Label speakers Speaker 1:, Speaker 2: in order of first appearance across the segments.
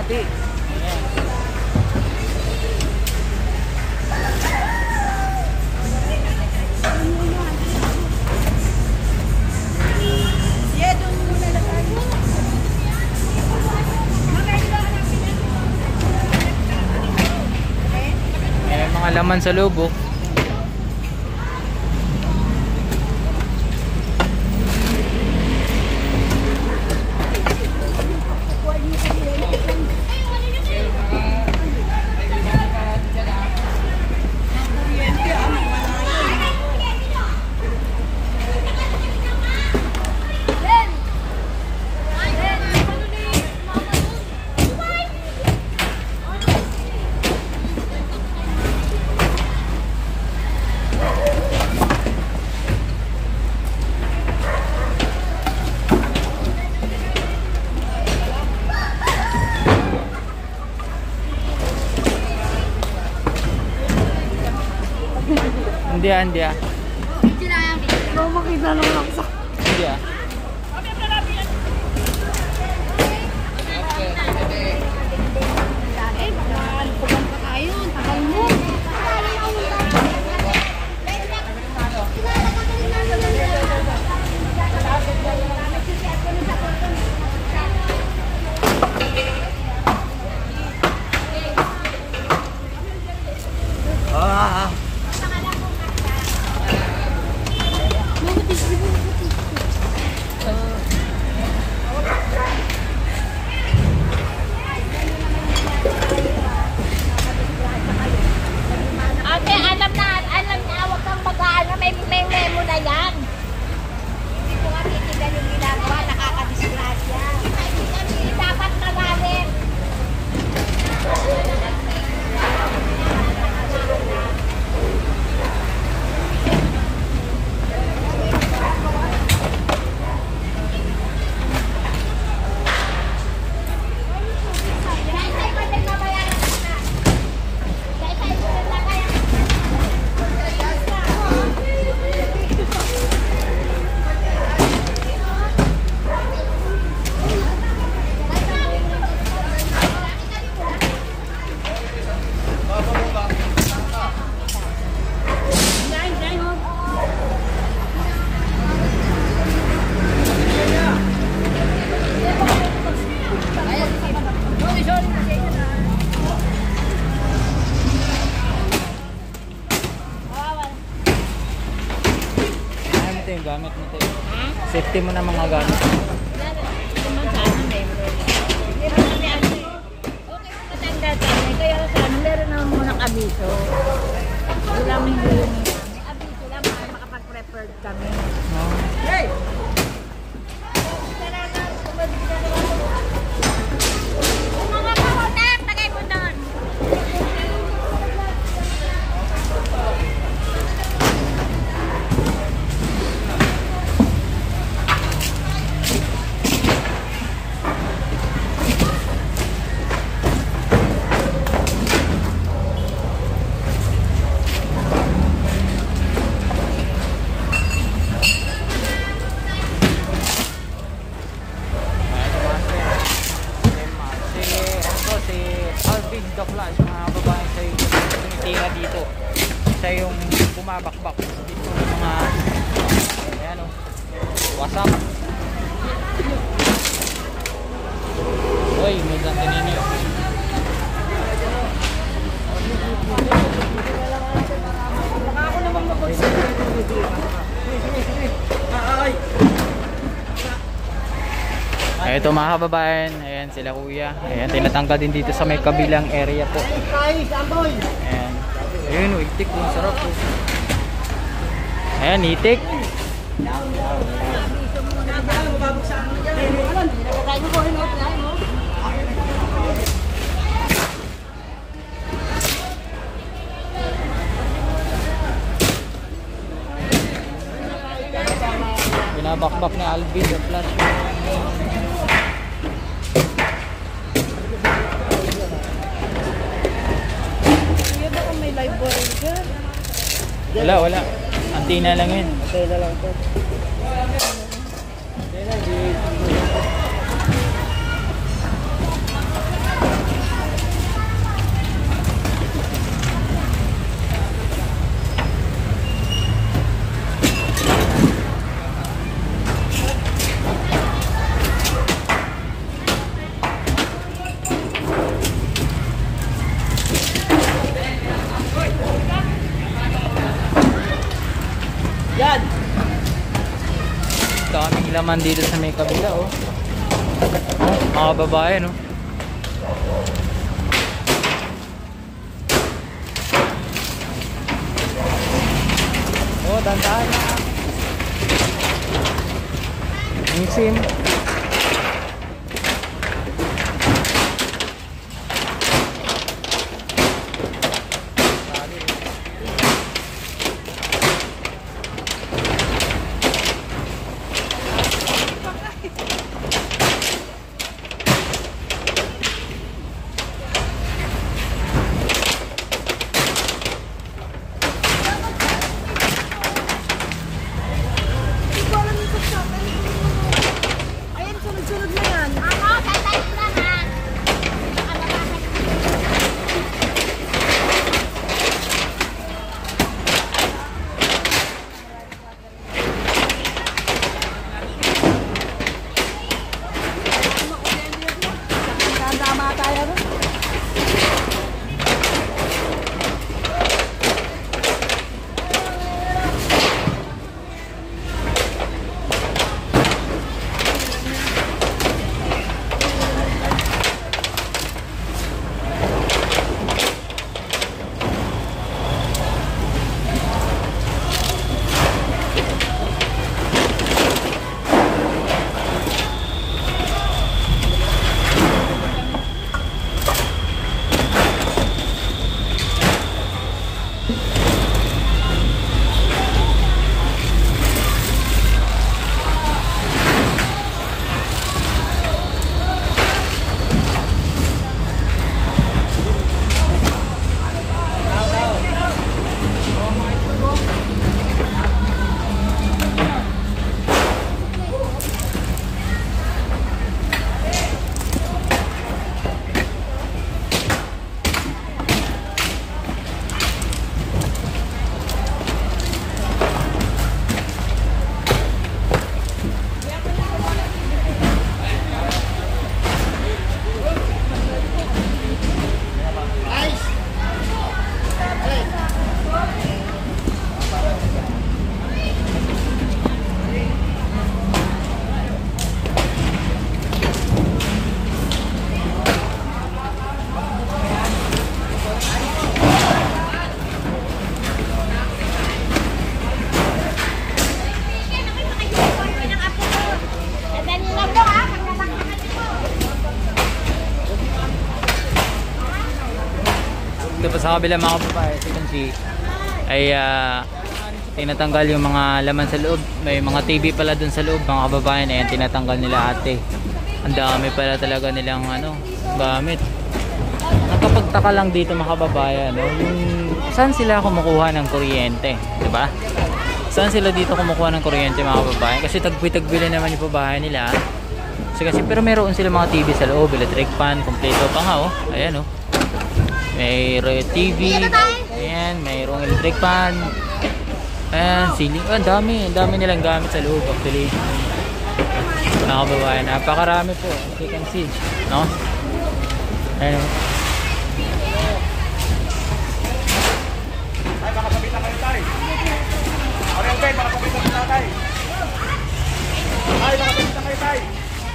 Speaker 1: kalahati. Ayan. Ayan, mga laman sa loob, oh. Hindi ah.
Speaker 2: Mau makita naman ako sa...
Speaker 1: Hindi ah.
Speaker 2: Baka pugang pa tayo. Tagal mo.
Speaker 3: Ate, alam na, huwag kang mag-aano, may memo na yan. Hindi ko nga titigan yung ginagawa, nakakadisgrasya. Hindi dapat magalit.
Speaker 1: Yung gamit mo tayo. Safety mo na mga gamit.
Speaker 3: Okay, matanda tayo. Kaya sana meron naman munang abiso. Wala may hiling. May abiso lang para makapag-prepared kami. Hey! Mga kahotak, tagay mo doon.
Speaker 1: The Flash, mga babae sa yung tumitira dito. Siya yung bumabakbak dito ng mga ayan o, WhatsApp. Uy, may ganti ninyo.
Speaker 2: Baka ako naman mag-consider.
Speaker 1: Ito mga kababayan, ayan sila kuya. Ayan, tinatanggal din dito sa may kabilang area po. Ayan. Ayun, itik, yung sarap po. Ayan, itik. Binabakbak ni Alvin yung flash.
Speaker 2: May live board dyan.
Speaker 1: Wala. Antina lang yun.
Speaker 2: Antena lang po.
Speaker 1: laman dito sa may kabila, oh. Oh, mga babae, no? Oh, dandahan na. Ang sim.
Speaker 2: Ayan, sunod-sunod na yan.
Speaker 3: Ako, tatay ko lang ha.
Speaker 2: Tama tayo rin.
Speaker 1: Ito pa sa kabila mga babae, si ay tinatanggal yung mga laman sa loob. May mga TV pala dun sa loob mga kababayan. Ayan, tinatanggal nila ate. Ang dami pala talaga nilang gamit. Nakapagtaka lang dito mga kababayan, no? Yung saan sila kumukuha ng kuryente, diba? Saan sila dito kumukuha ng kuryente mga kababayan? Kasi tagbi-tagbili naman yung pabahay nila. Kasi pero meron sila mga TV sa loob, electric fan, kompleto pa nga, oh. Ayan, oh. May TV, ayan, mayroong electric fan, ayan, ceiling, ang dami nilang gamit sa loob actually. Mga kababayan, napakarami po, as you can see, no? Ayan, oh.
Speaker 4: Ay, baka sabitan kayo tayo. Ariel Ben, baka sabitan kayo tayo. Ay, baka sabitan kayo tayo.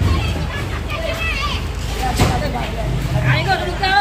Speaker 2: Ay, go, tulog ka!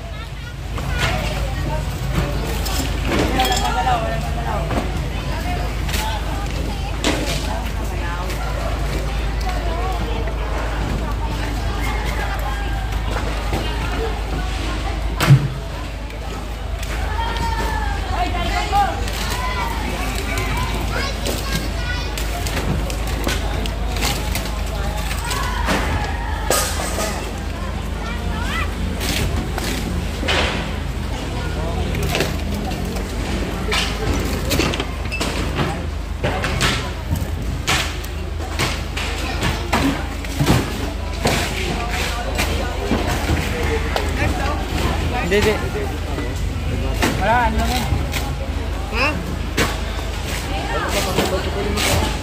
Speaker 1: Hindi. Wala, ano lang yan?
Speaker 4: Ha?